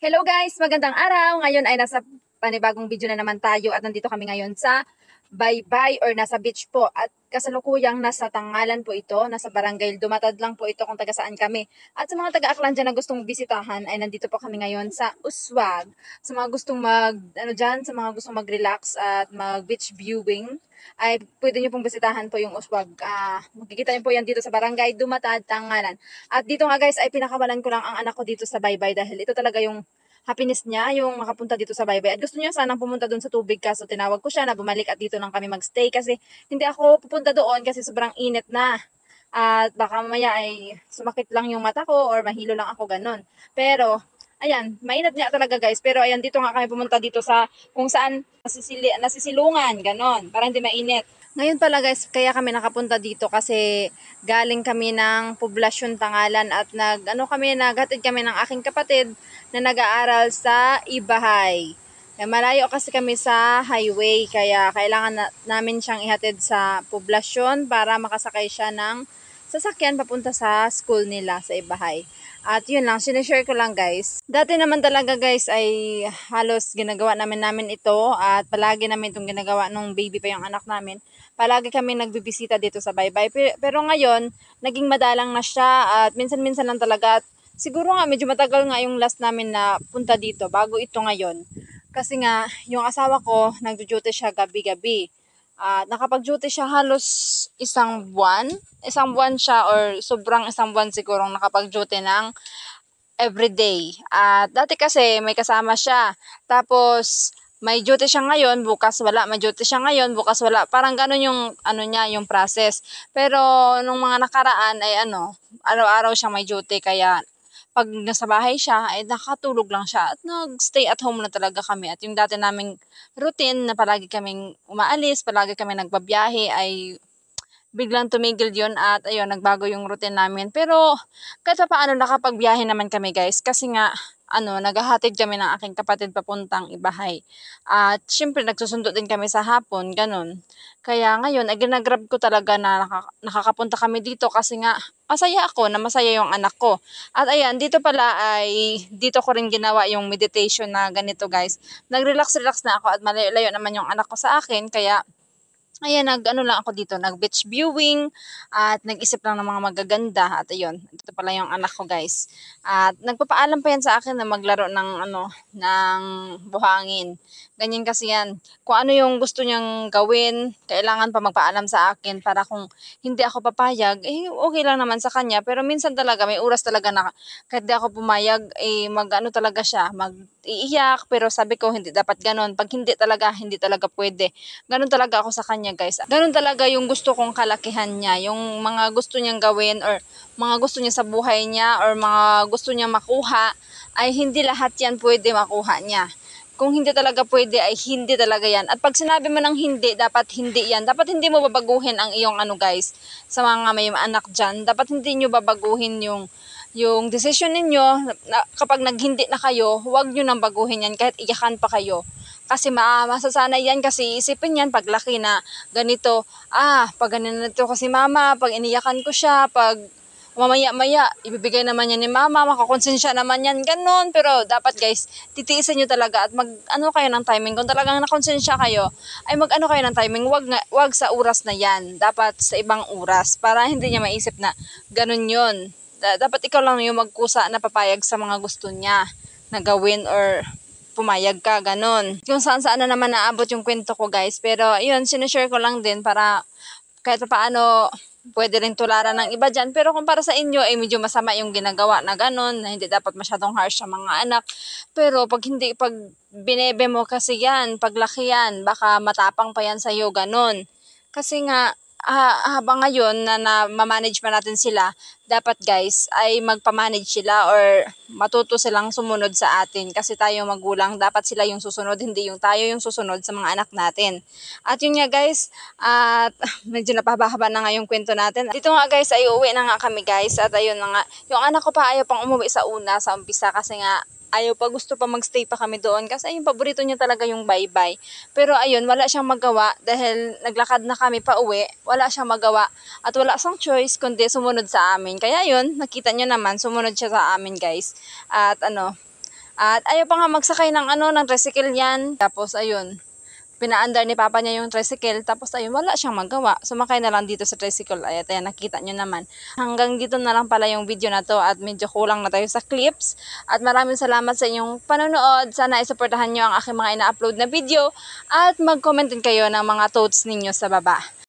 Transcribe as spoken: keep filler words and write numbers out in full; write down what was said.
Hello guys, magandang araw. Ngayon ay nasa panibagong video na naman tayo at nandito kami ngayon sa Baybay or nasa beach po. At kasalukuyang nasa Tangalan po ito, nasa Barangay Dumatad lang po ito kung taga saan kami. At sa mga taga-Aklan dyan na gustong bisitahan ay nandito po kami ngayon sa Uswag. Sa mga gustong mag, ano dyan, sa mga gustong mag-relax at mag-beach viewing, ay pwede nyo pong bisitahan po yung Uswag. Ah, makikita nyo po yan dito sa Barangay Dumatad, Tangalan. At dito nga guys ay pinakawalan ko lang ang anak ko dito sa Baybay dahil ito talaga yung happiness niya, yung makapunta dito sa Baybay. At gusto niya sanang pumunta doon sa tubig kaso tinawag ko siya na bumalik at dito lang kami magstay kasi hindi ako pupunta doon kasi sobrang init na. At baka mamaya ay sumakit lang yung mata ko or mahilo lang ako ganun. Pero ayan, mainit niya talaga guys. Pero ayan, dito nga kami pumunta dito sa kung saan nasisili, nasisilungan, ganon, para hindi mainit. Ngayon pala guys, kaya kami nakapunta dito kasi galing kami ng Poblasyon Tangalan at nag ano kami naghatid kami ng aking kapatid na nag-aaral sa Ibahay. Eh, malayo kasi kami sa highway kaya kailangan na, namin siyang ihatid sa Poblasyon para makasakay siya ng sasakyan papunta sa school nila sa Ibahay. At yun lang, sinishare ko lang guys. Dati naman talaga guys ay halos ginagawa namin namin ito at palagi namin itong ginagawa nung baby pa yung anak namin. Palagi kami nagbibisita dito sa Baybay. Pero ngayon, naging madalang na siya at minsan-minsan lang talaga. At siguro nga medyo matagal nga yung last namin na punta dito bago ito ngayon. Kasi nga, yung asawa ko, nagjo-duty siya gabi-gabi. Uh, nakapag-duty siya halos isang buwan. Isang buwan siya or sobrang isang buwan sigurong nakapag-duty ng everyday. At uh, dati kasi may kasama siya. Tapos may duty siya ngayon, bukas wala. May duty siya ngayon, bukas wala. Parang gano'n yung ano niya, yung process. Pero nung mga nakaraan ay ano, araw-araw siyang may duty kaya pag nasa bahay siya, ay nakatulog lang siya at nag-stay at home na talaga kami. At yung dati naming routine na palagi kaming umaalis, palagi kami nagbabiyahe ay biglang tumigil yun at ayun, nagbago yung routine namin. Pero kahit pa paano nakapagbiyahe naman kami guys kasi nga ano, naghahatid kami ng aking kapatid papuntang Ibahay. At syempre nagsusundo din kami sa hapon, ganun. Kaya ngayon, ay ginagrab ko talaga na nakaka- nakakapunta kami dito kasi nga masaya ako na masaya yung anak ko. At ayan, dito pala ay dito ko rin ginawa yung meditation na ganito guys. Nag-relax-relax na ako at malayo-layo naman yung anak ko sa akin kaya ayan, nag-ano lang ako dito, nag-beach viewing at nag-isip lang ng mga magaganda at ayun, ito pala yung anak ko guys. At nagpapaalam pa yan sa akin na maglaro ng ano, ng buhangin. Ganyan kasi yan. Kung ano yung gusto niyang gawin, kailangan pa magpaalam sa akin para kung hindi ako papayag, eh okay lang naman sa kanya. Pero minsan talaga, may oras talaga na kahit di ako pumayag, eh mag-ano talaga siya, mag-iiyak. Pero sabi ko, hindi dapat ganon. Pag hindi talaga, hindi talaga pwede. Ganon talaga ako sa kanya guys. Ganon talaga yung gusto kong kalakihan niya. Yung mga gusto niyang gawin or mga gusto niya sa buhay niya or mga gusto niya makuha, ay hindi lahat yan pwede makuha niya. Kung hindi talaga pwede ay hindi talaga yan. At pag sinabi mo ng hindi, dapat hindi yan. Dapat hindi mo babaguhin ang iyong ano guys, sa mga may anak dyan. Dapat hindi nyo babaguhin yung yung decision ninyo. Na, kapag naghindi na kayo, huwag nyo nang baguhin yan kahit iyakan pa kayo. Kasi ma masasanay yan kasi isipin yan paglaki na ganito, ah, pag ganito kasi mama, pag iniyakan ko siya, pag mamaya-maya, ibibigay naman yan ni mama, makakonsensya naman yan, ganun. Pero dapat guys, titiisin nyo talaga at mag, ano kayo ng timing. Kung talagang nakonsensya kayo, ay mag ano kayo ng timing, wag, nga, wag sa oras na yan. Dapat sa ibang oras, para hindi niya maisip na ganun yun. Da, dapat ikaw lang yung magkusa na papayag sa mga gusto niya na gawin or pumayag ka, ganun. Kung saan saan na naman naabot yung kwento ko guys. Pero yun, sinishare ko lang din para kahit pa paano pwede rin tularan ng iba dyan. Pero kung para sa inyo, ay eh, medyo masama yung ginagawa na ganun, na hindi dapat masyadong harsh sa mga anak. Pero pag hindi, pag binebe mo kasi yan, paglaki yan, baka matapang pa yan sa'yo, ganun. Kasi nga, ah, habang ngayon na, na ma-manage pa natin sila, dapat guys ay magpa-manage sila or matuto silang sumunod sa atin kasi tayo magulang, dapat sila yung susunod, hindi yung tayo yung susunod sa mga anak natin. At yun nga guys, at medyo napahaba na nga yung kwento natin. Dito nga guys ay uuwi na nga kami guys at ayun na nga, yung anak ko pa ayaw pang umuwi sa una, sa umpisa kasi nga ayaw pa, gusto pa magstay pa kami doon kasi ayun, paborito niya talaga yung Baybay. Pero ayun, wala siyang magawa dahil naglakad na kami pa uwi, wala siyang magawa at wala siyang choice kundi sumunod sa amin. Kaya yun, nakita niyo naman, sumunod siya sa amin guys. At ano, At ayaw pa nga magsakay ng ano, ng tricycle yan. Tapos ayun, pinaandar ni papa niya yung tricycle, tapos ayun, wala siyang magawa. Sumakay na lang dito sa tricycle. Ay, ayan, nakita nyo naman. Hanggang dito na lang pala yung video na to at medyo kulang na tayo sa clips. At maraming salamat sa inyong panonood. Sana isuportahan nyo ang aking mga ina-upload na video at mag-comment din kayo ng mga thoughts ninyo sa baba.